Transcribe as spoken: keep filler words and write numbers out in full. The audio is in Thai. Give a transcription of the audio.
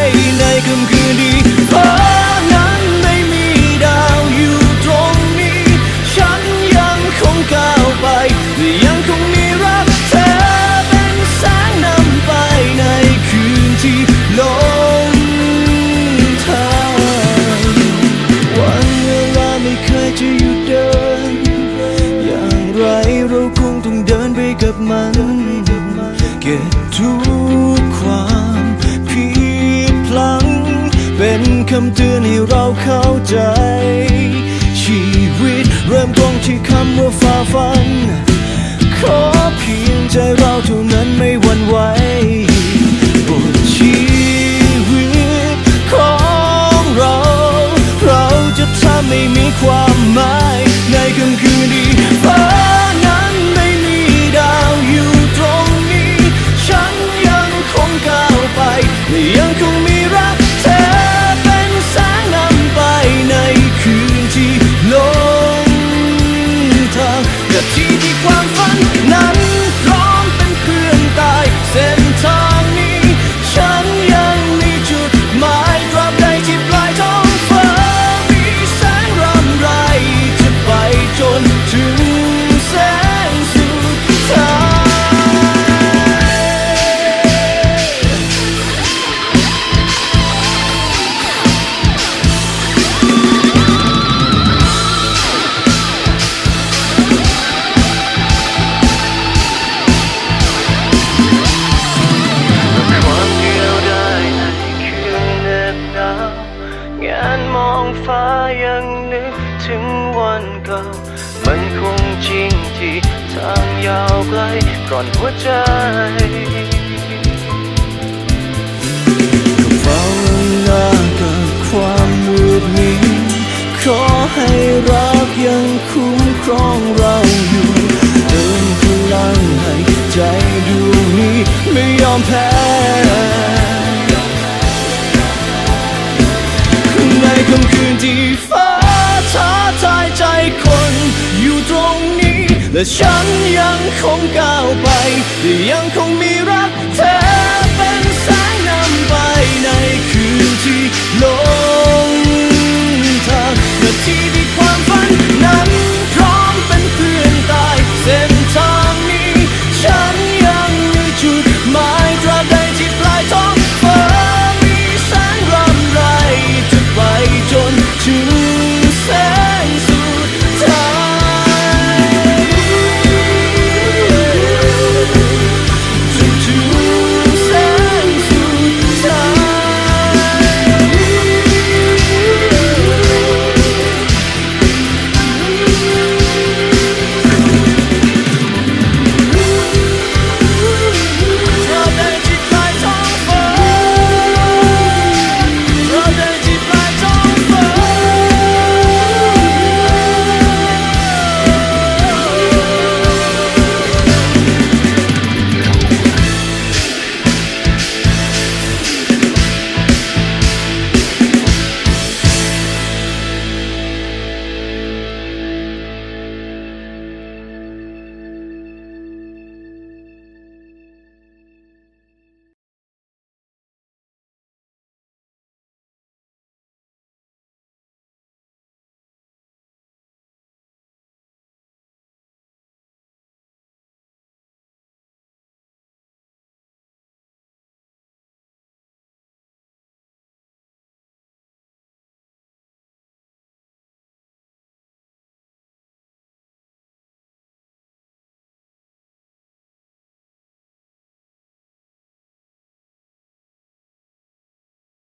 ในค่ำคืนที่ฟ้านั้นไม่มีดาวอยู่ตรงนี้ฉันยังคงก้าวไปยังคงมีรักเธอเป็นแสงนำไปในคืนที่หลงทางวันเวลาไม่เคยจะหยุดเดินอย่างไรเราคงต้องเดินไปกับมันเก็บทุกความผิดพลั้งเป็นคำเตือนให้เราเข้าใจชีวิตเริ่มต้นที่คำว่าฝ่าฟันขอเพียงใจเราเท่านั้นไม่หวั่นไหวบทชีวิตของเราเราจะทำให้มีความหมายในค่ำคืนที่ฟ้านั้นไม่มีดาวอยู่ตรงนี้ฉันยังคงก้าวไปยังคงมีรักเธอเป็นแสงนำไปในคืนที่หลงทางนาทีที่ความฝันนั้นพร้อมเป็นเพื่อนตายเส้นทางนี้ฉันยังมีจุดหมายตราบใดที่ปลายท้องฟ้ามีแสงรำไรจะไปจนถึงแสงสุดท้ายความเดียวดายในคืนเหน็บหนาวงานมองฟ้ายังนึกถึงวันเก่ามันคงจริงที่ทางยาวไกลก่อนหัวใจกับเฝ้าหน้ากับความมืดมิดขอให้รักยังคุ้มครองเราอยู่เติมพลังให้ใจดวงนี้ไม่ยอมแพ้ในค่ำคืนที่ฟ้าท้าทายใจคนอยู่ตรงนี้และฉันยังคงก้าวไปยังคงมี